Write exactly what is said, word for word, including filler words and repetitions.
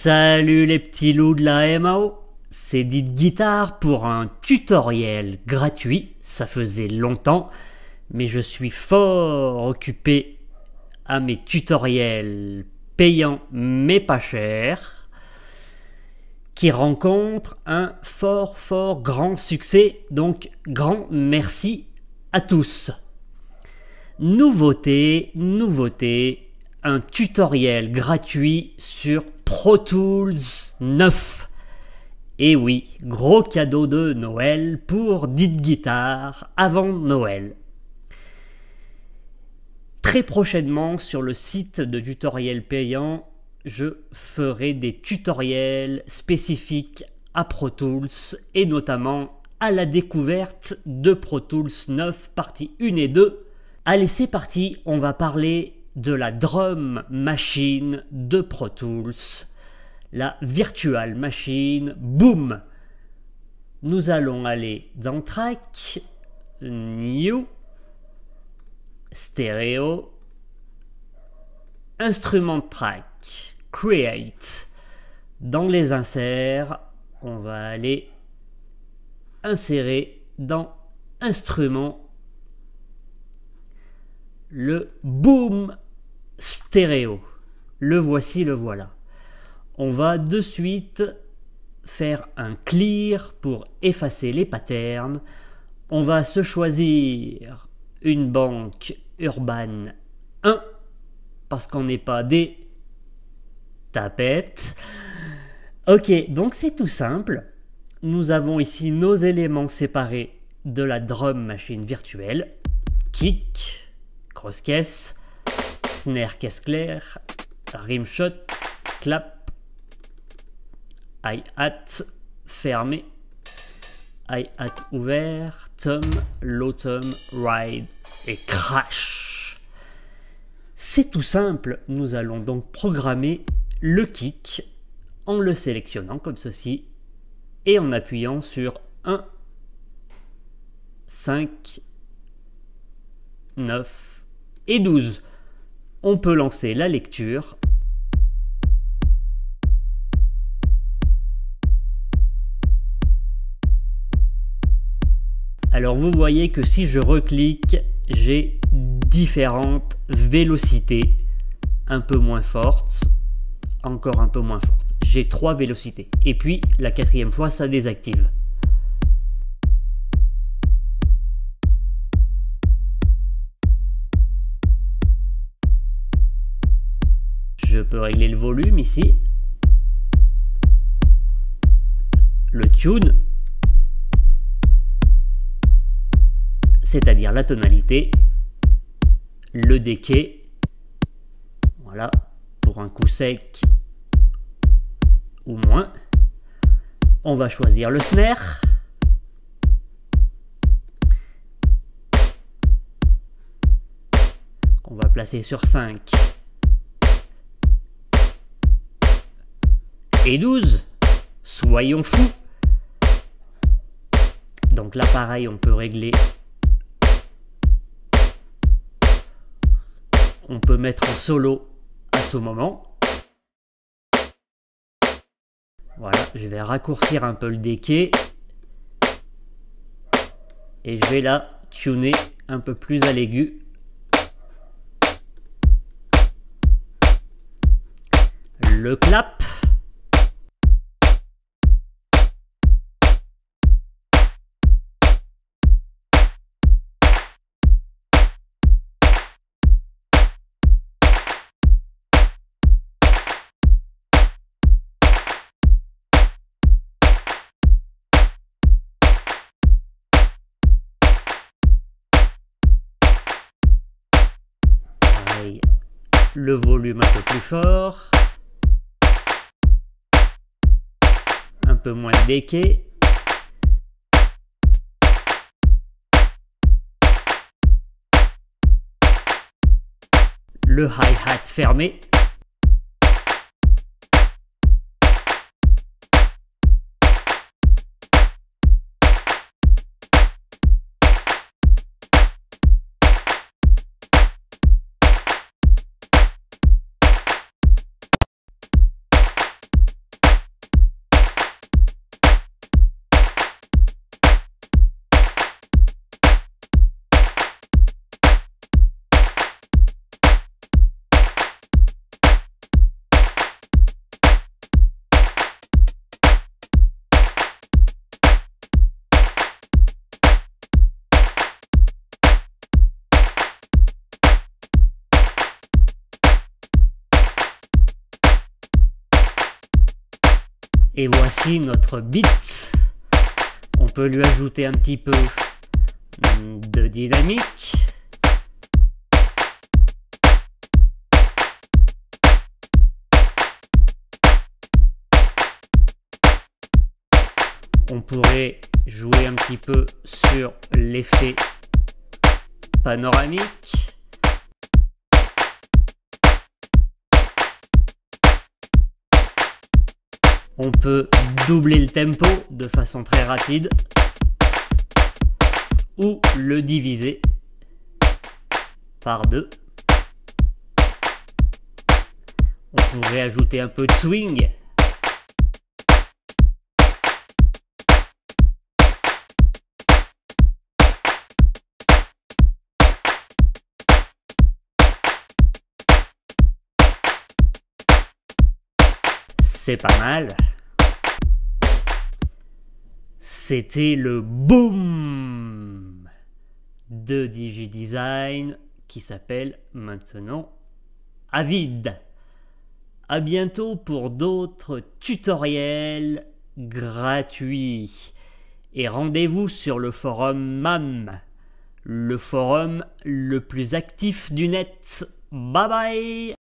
Salut les petits loups de la M A O, c'est DidGuitar pour un tutoriel gratuit, ça faisait longtemps, mais je suis fort occupé à mes tutoriels payants mais pas chers, qui rencontrent un fort fort grand succès, donc grand merci à tous. Nouveauté, nouveauté, un tutoriel gratuit sur Pro Tools neuf. Et oui, gros cadeau de Noël pour DidGuitar avant Noël. Très prochainement sur le site de tutoriel payant, je ferai des tutoriels spécifiques à Pro Tools et notamment à la découverte de Pro Tools neuf partie un et deux. Allez, c'est parti, on va parler de la Drum Machine de Pro Tools, la Virtual Machine. Boom! Nous allons aller dans Track, New, Stéréo, Instrument Track, Create. Dans les inserts, on va aller insérer dans Instrument le Boom Stéréo. Le voici, le voilà. On va de suite faire un clear pour effacer les patterns. On va se choisir une banque Urban un parce qu'on n'est pas des tapettes. Ok, donc c'est tout simple. Nous avons ici nos éléments séparés de la drum machine virtuelle. Kick, cross-caisse, snare caisse claire, rimshot, clap, hi-hat fermé, hi-hat ouvert, tom, low tom, ride et crash. C'est tout simple, nous allons donc programmer le kick en le sélectionnant comme ceci et en appuyant sur un, cinq, neuf et douze. On peut lancer la lecture. Alors vous voyez que si je reclique, j'ai différentes vélocités, un peu moins fortes, encore un peu moins fortes. J'ai trois vélocités. Et puis la quatrième fois, ça désactive. Je peux régler le volume ici, le tune, c'est-à-dire la tonalité, le decay, voilà, pour un coup sec ou moins. On va choisir le snare, qu'on va placer sur cinq. Et douze, soyons fous. Donc là pareil, on peut régler, on peut mettre en solo à tout moment. Voilà, je vais raccourcir un peu le decay et je vais la tuner un peu plus à l'aigu. Le clap. Le volume un peu plus fort, un peu moins de decay, le hi-hat fermé, Et voici notre beat. On peut lui ajouter un petit peu de dynamique. On pourrait jouer un petit peu sur l'effet panoramique. On peut doubler le tempo de façon très rapide ou le diviser par deux. On pourrait ajouter un peu de swing. C'est pas mal. C'était le boom de DigiDesign qui s'appelle maintenant Avid. À bientôt pour d'autres tutoriels gratuits. Et rendez-vous sur le forum M A M, le forum le plus actif du net. Bye bye!